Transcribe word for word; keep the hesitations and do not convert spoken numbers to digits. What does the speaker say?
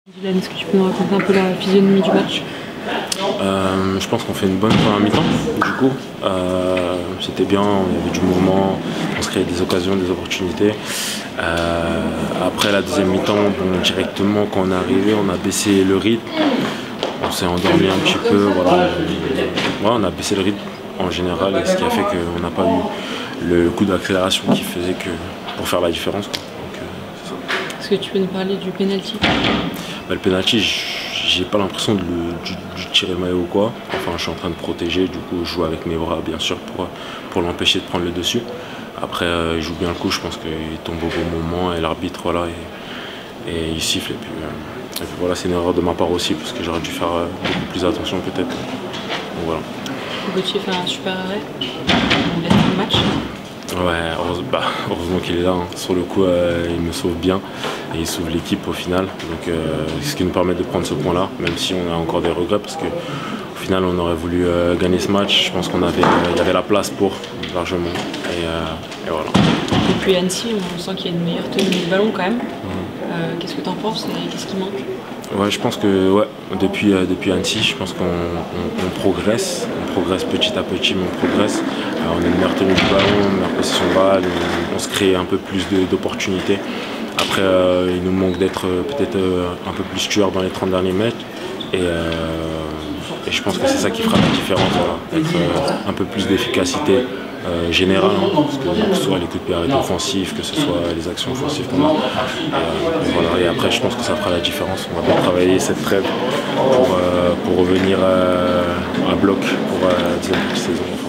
Dylan, est-ce que tu peux nous raconter un peu la physionomie du match? Euh, je pense qu'on fait une bonne première mi-temps. Du coup, euh, c'était bien, il y avait du mouvement, on se créait des occasions, des opportunités. Euh, après la deuxième mi-temps, bon, directement quand on est arrivé, on a baissé le rythme. On s'est endormi un petit peu. Voilà. Ouais, on a baissé le rythme en général, et ce qui a fait qu'on n'a pas eu le coup d'accélération qui faisait que pour faire la différence, quoi. Donc, euh, c'est ça. Est-ce que tu peux nous parler du penalty? Bah, le penalty, j'ai pas l'impression de, de, de tirer le maillot ou quoi. Enfin, je suis en train de protéger, du coup, je joue avec mes bras, bien sûr, pour, pour l'empêcher de prendre le dessus. Après, euh, il joue bien le coup, je pense qu'il tombe au bon moment et l'arbitre, voilà, et, et il siffle. Et puis, euh, et puis voilà, c'est une erreur de ma part aussi, parce que j'aurais dû faire euh, beaucoup plus attention, peut-être. Donc voilà. Gauthier fait un super arrêt. Il laisse le match. Ouais, heureusement, bah, heureusement qu'il est là. Hein. Sur le coup, euh, il me sauve bien et il sauve l'équipe au final. Donc, euh, ce qui nous permet de prendre ce point-là, même si on a encore des regrets, parce que au final, on aurait voulu euh, gagner ce match. Je pense qu'on avait, euh, y avait la place pour largement. Et, euh, et voilà. Depuis Annecy, on sent qu'il y a une meilleure tenue du ballon quand même. Mmh. Euh, qu'est-ce que tu en penses et qu'est-ce qui manque? Ouais, je pense que ouais, depuis, euh, depuis Annecy, je pense qu'on on, on progresse, on progresse petit à petit, mais on progresse. Euh, on a une meilleure tenue du ballon, une meilleure position de balle, on, on se crée un peu plus d'opportunités. Après, euh, il nous manque d'être euh, peut-être euh, un peu plus tueur dans les trente derniers mètres. Et, euh, et je pense que c'est ça qui fera la différence, voilà. Être euh, un peu plus d'efficacité. Euh, général, hein, parce que, que ce soit les coups de pied arrêtés offensifs, que ce soit les actions offensives qu'on a. Euh, et, voilà. Et après, je pense que ça fera la différence. On va bien travailler cette trêve pour, euh, pour revenir euh, à bloc pour la deuxième saison.